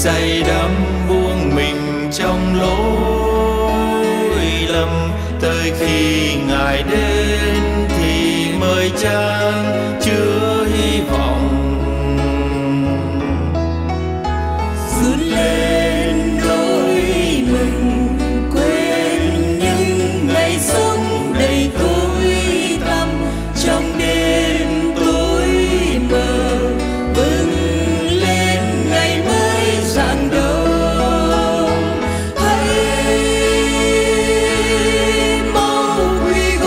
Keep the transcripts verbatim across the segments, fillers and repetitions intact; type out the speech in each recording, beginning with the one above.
say đắm buông mình trong lối lầm. Tới khi Ngài đến thì mời chan chứa hy vọng. Rút lên nỗi mừng quên những ngày sống đầy tối tăm, trong đêm tối mờ bừng lên ngày mới rạng đông. Hãy mau quỳ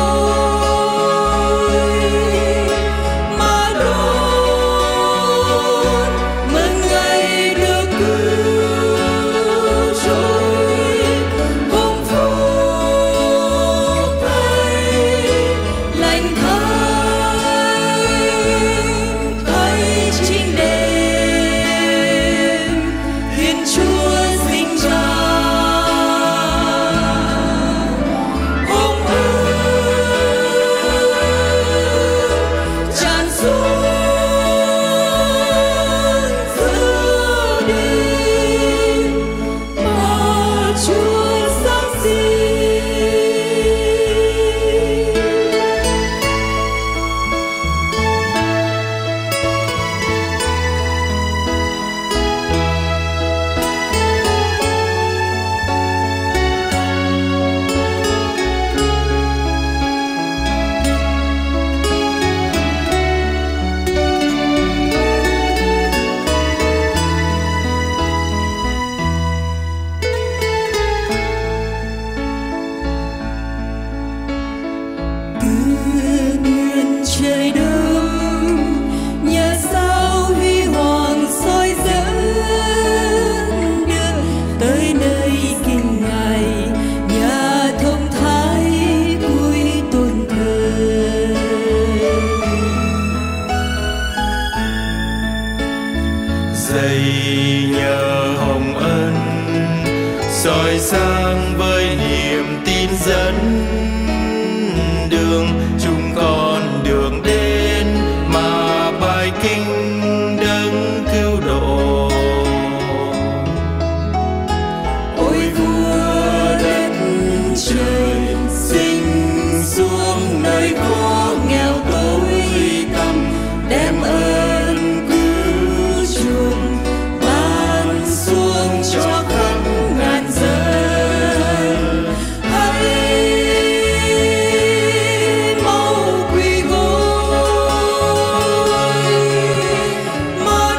gối mà đón mừng ngày được cứu rỗi. Hồng phúc thay lành thay thay chính đêm Thiên Chúa sinh ra. Hồng ơi tràn xuống giữa đêm mà Chúa giáng sinh. Tự nhiên trời đông, nhờ sao huy hoàng soi dẫn đường tới nơi kinh Ngài, nhà thông thái cúi tôn thờ. Dày nhờ hồng ân soi sáng với niềm tin dẫn đường, chúng con đường đến mà bài kinh đấng cứu độ. Ôi vua đất trời sinh xuống nơi khó nghèo tối tăm, đem ơn cứu chuộc ban xuống cho khắp ngàn dân. Hãy mau quỳ gối mà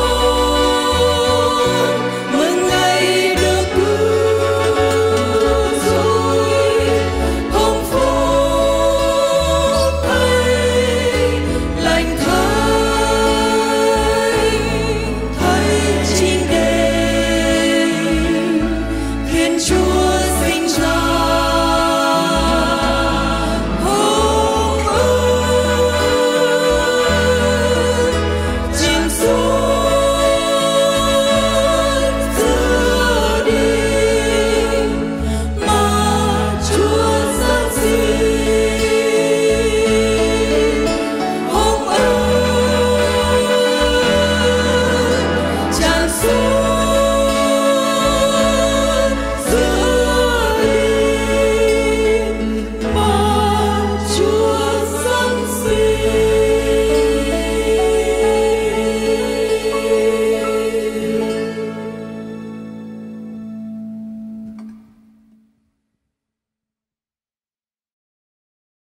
đón mừng ngày được cứu rỗi. Hồng phúc thay lành thay thay chính đêm Thiên Chúa sinh ra. Hồng ơi chìm xuống giữa đêm mà Chúa giáng sinh. Hồng ơi tràn xuống